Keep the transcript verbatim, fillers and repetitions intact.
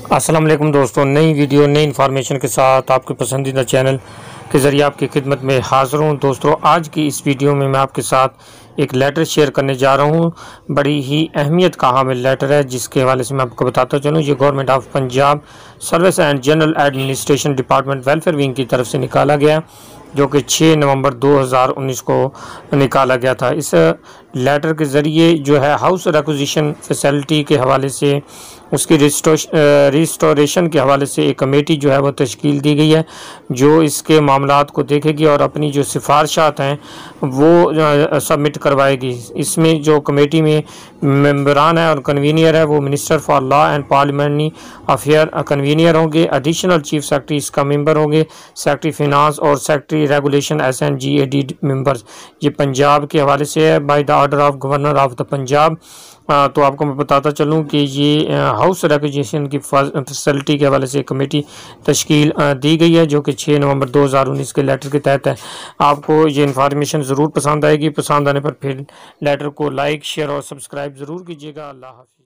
अस्सलाम वालेकुम दोस्तों, नई वीडियो नई इन्फॉर्मेशन के साथ आपके पसंदीदा चैनल के ज़रिए आपकी खिदमत में हाज़िर हूँ। दोस्तों, आज की इस वीडियो में मैं आपके साथ एक लेटर शेयर करने जा रहा हूँ। बड़ी ही अहमियत का हामिल लेटर है, जिसके हवाले से मैं आपको बताता चलूँ। ये government of Punjab service and general administration department welfare wing की तरफ से निकाला गया, जो कि छः नवंबर दो हज़ार उन्नीस को निकाला गया था। इस लेटर के ज़रिए जो है हाउस रिक्विजिशन फैसिलिटी के हवाले से, उसकी रिस्टोरेशन के हवाले से एक कमेटी जो है वो तश्कील दी गई है, जो इसके मामलात को देखेगी और अपनी जो सिफारिशात हैं वो सबमिट करवाएगी। इसमें जो कमेटी में मेंबरान है और कन्वीनियर है वो minister for law and parliamentary affair convener होंगे। एडिशनल चीफ सेक्रेटरी इसका मेंबर होंगे। सेक्रेटरी फिनांस और secretary regulation S N G A D members ये पंजाब के हवाले से है, by the order of governor of the Punjab. तो आपको मैं बताता चलूँ कि ये हाउस रिक्विजिशन की फैसिलिटी के हवाले से कमेटी तश्कील दी गई है, जो कि छः नवंबर दो हज़ार उन्नीस के लेटर के तहत है। आपको ये इन्फॉर्मेशन ज़रूर पसंद आएगी। पसंद आने पर फिर लेटर को लाइक, शेयर और सब्सक्राइब ज़रूर कीजिएगा। अल्लाह हाफ़िज़।